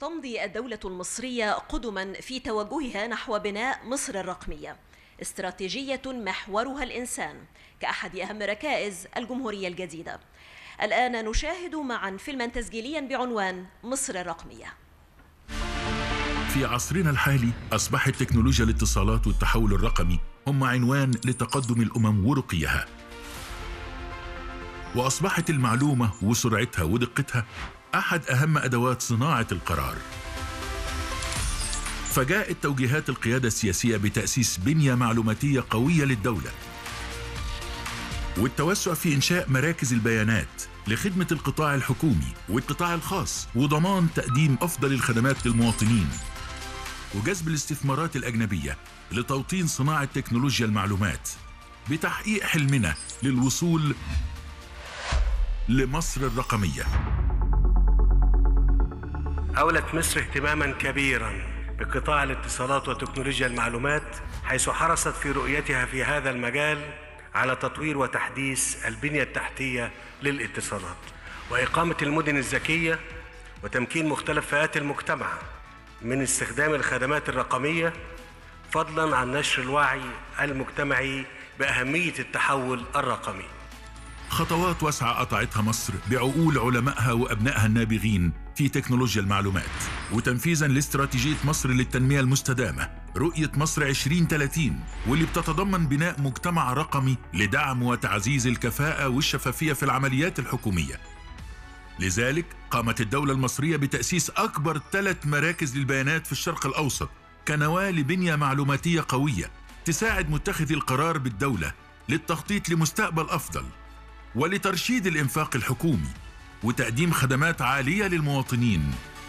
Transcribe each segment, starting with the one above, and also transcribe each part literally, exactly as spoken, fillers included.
تمضي الدولة المصرية قدما في توجهها نحو بناء مصر الرقمية، استراتيجية محورها الإنسان كأحد أهم ركائز الجمهورية الجديدة. الآن نشاهد معا فيلما تسجيليا بعنوان مصر الرقمية. في عصرنا الحالي أصبحت تكنولوجيا الاتصالات والتحول الرقمي هم عنوان لتقدم الأمم ورقيها، وأصبحت المعلومة وسرعتها ودقتها أحد أهم أدوات صناعة القرار. فجاءت توجيهات القيادة السياسية بتأسيس بنية معلوماتية قوية للدولة، والتوسع في إنشاء مراكز البيانات لخدمة القطاع الحكومي والقطاع الخاص، وضمان تقديم أفضل الخدمات للمواطنين، وجذب الاستثمارات الأجنبية لتوطين صناعة تكنولوجيا المعلومات بتحقيق حلمنا للوصول لمصر الرقمية. أولت مصر اهتماما كبيرا بقطاع الاتصالات وتكنولوجيا المعلومات، حيث حرصت في رؤيتها في هذا المجال على تطوير وتحديث البنية التحتية للاتصالات وإقامة المدن الذكية وتمكين مختلف فئات المجتمع من استخدام الخدمات الرقمية، فضلا عن نشر الوعي المجتمعي بأهمية التحول الرقمي. خطوات واسعة قطعتها مصر بعقول علمائها وأبنائها النابغين في تكنولوجيا المعلومات، وتنفيذاً لاستراتيجية مصر للتنمية المستدامة رؤية مصر عشرين ثلاثين، واللي بتتضمن بناء مجتمع رقمي لدعم وتعزيز الكفاءة والشفافية في العمليات الحكومية. لذلك قامت الدولة المصرية بتأسيس أكبر ثلاث مراكز للبيانات في الشرق الأوسط كنواة لبنية معلوماتية قوية تساعد متخذي القرار بالدولة للتخطيط لمستقبل أفضل ولترشيد الإنفاق الحكومي وتقديم خدمات عالية للمواطنين.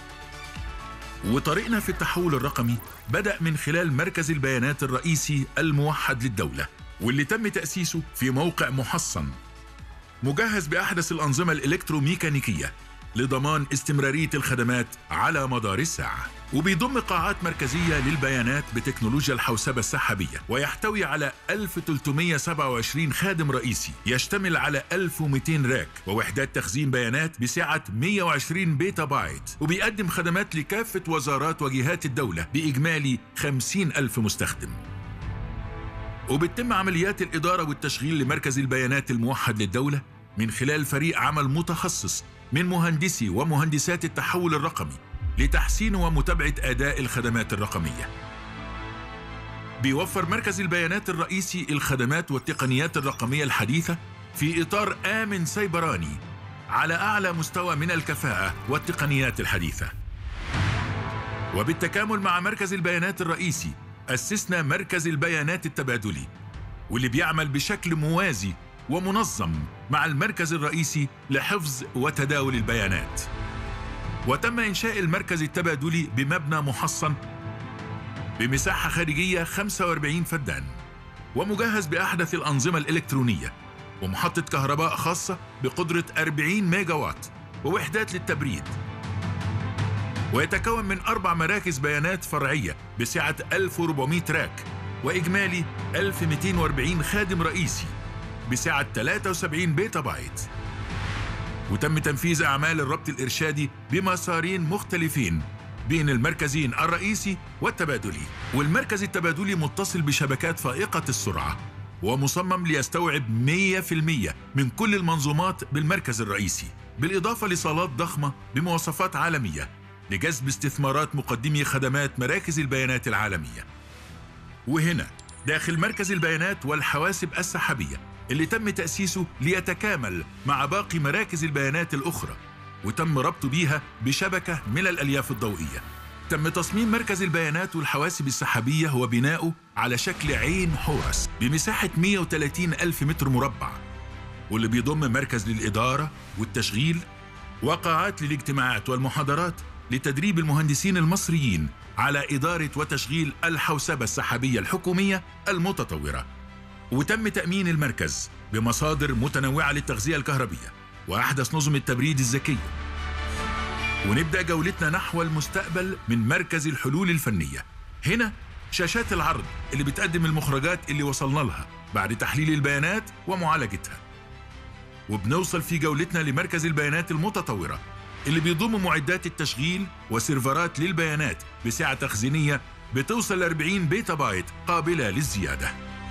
وطريقنا في التحول الرقمي بدأ من خلال مركز البيانات الرئيسي الموحد للدولة، واللي تم تأسيسه في موقع محصن مجهز بأحدث الأنظمة الإلكتروميكانيكية لضمان استمرارية الخدمات على مدار الساعة، وبيضم قاعات مركزية للبيانات بتكنولوجيا الحوسبة السحابية، ويحتوي على ألف وثلاثمائة وسبعة وعشرين خادم رئيسي يشتمل على ألف ومئتين راك ووحدات تخزين بيانات بسعة مئة وعشرين بيتا بايت، وبيقدم خدمات لكافة وزارات وجهات الدولة بإجمالي خمسين ألف مستخدم. وبتتم عمليات الإدارة والتشغيل لمركز البيانات الموحد للدولة من خلال فريق عمل متخصص من مهندسي ومهندسات التحول الرقمي لتحسين ومتابعة أداء الخدمات الرقمية. بيوفر مركز البيانات الرئيسي الخدمات والتقنيات الرقمية الحديثة في إطار آمن سيبراني على أعلى مستوى من الكفاءة والتقنيات الحديثة. وبالتكامل مع مركز البيانات الرئيسي أسسنا مركز البيانات التبادلي، واللي بيعمل بشكل موازي ومنظم مع المركز الرئيسي لحفظ وتداول البيانات. وتم إنشاء المركز التبادلي بمبنى محصن بمساحة خارجية خمسة وأربعين فدان، ومجهز بأحدث الأنظمة الإلكترونية ومحطة كهرباء خاصة بقدرة أربعين ميجا وات ووحدات للتبريد. ويتكون من أربع مراكز بيانات فرعية بسعة ألف وأربعمئة راك وإجمالي ألف ومئتين وأربعين خادم رئيسي بسعة ثلاثة وسبعين بيتا بايت. وتم تنفيذ أعمال الربط الإرشادي بمسارين مختلفين بين المركزين الرئيسي والتبادلي، والمركز التبادلي متصل بشبكات فائقة السرعة ومصمم ليستوعب مئة بالمئة من كل المنظومات بالمركز الرئيسي، بالإضافة لصالات ضخمة بمواصفات عالمية لجذب استثمارات مقدمي خدمات مراكز البيانات العالمية. وهنا داخل مركز البيانات والحواسب السحابية اللي تم تأسيسه ليتكامل مع باقي مراكز البيانات الأخرى، وتم ربطه بيها بشبكة من الألياف الضوئية. تم تصميم مركز البيانات والحواسب السحابية وبناؤه على شكل عين حورس بمساحة مئة وثلاثين ألف متر مربع، واللي بيضم مركز للإدارة والتشغيل وقاعات للاجتماعات والمحاضرات لتدريب المهندسين المصريين على إدارة وتشغيل الحوسبة السحابية الحكومية المتطورة. وتم تأمين المركز بمصادر متنوعة للتغذية الكهربية وأحدث نظم التبريد الذكية. ونبدأ جولتنا نحو المستقبل من مركز الحلول الفنية. هنا شاشات العرض اللي بتقدم المخرجات اللي وصلنا لها بعد تحليل البيانات ومعالجتها. وبنوصل في جولتنا لمركز البيانات المتطورة اللي بيضم معدات التشغيل وسيرفرات للبيانات بسعة تخزينية بتوصل ل أربعين بيتا بايت قابلة للزيادة.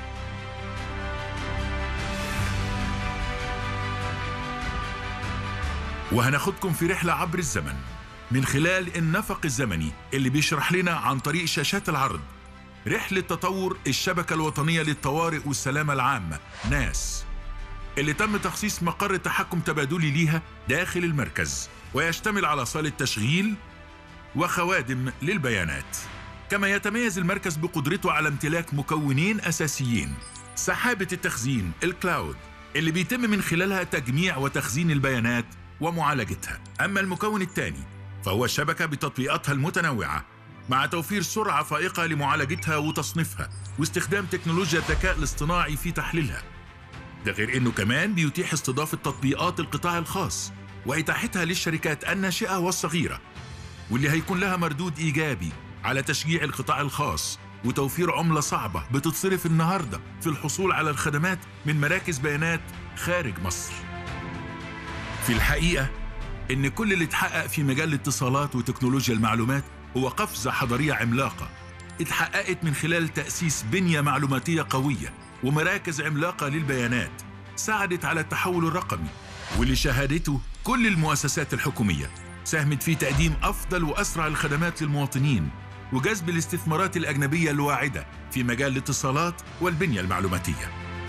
وهناخدكم في رحلة عبر الزمن من خلال النفق الزمني اللي بيشرح لنا عن طريق شاشات العرض رحلة تطور الشبكة الوطنية للطوارئ والسلامة العامة ناس، اللي تم تخصيص مقر تحكم تبادلي ليها داخل المركز، ويشتمل على صالة تشغيل وخوادم للبيانات. كما يتميز المركز بقدرته على امتلاك مكونين أساسيين: سحابة التخزين الكلاود اللي بيتم من خلالها تجميع وتخزين البيانات ومعالجتها. أما المكون الثاني فهو الشبكة بتطبيقاتها المتنوعة مع توفير سرعة فائقة لمعالجتها وتصنيفها واستخدام تكنولوجيا الذكاء الاصطناعي في تحليلها. ده غير إنه كمان بيتيح استضافة تطبيقات القطاع الخاص وإتاحتها للشركات الناشئة والصغيرة، واللي هيكون لها مردود إيجابي على تشجيع القطاع الخاص وتوفير عملة صعبة بتتصرف النهاردة في الحصول على الخدمات من مراكز بيانات خارج مصر. في الحقيقة إن كل اللي اتحقق في مجال الاتصالات وتكنولوجيا المعلومات هو قفزة حضارية عملاقة اتحققت من خلال تأسيس بنية معلوماتية قوية ومراكز عملاقة للبيانات ساعدت على التحول الرقمي، واللي شاهدته كل المؤسسات الحكومية ساهمت في تقديم أفضل وأسرع الخدمات للمواطنين وجذب الاستثمارات الأجنبية الواعدة في مجال الاتصالات والبنية المعلوماتية.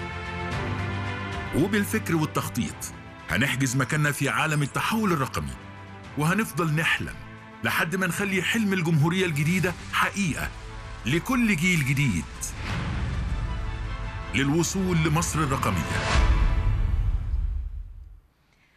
وبالفكر والتخطيط هنحجز مكاننا في عالم التحول الرقمي، وهنفضل نحلم لحد ما نخلي حلم الجمهورية الجديدة حقيقة لكل جيل جديد للوصول لمصر الرقمية.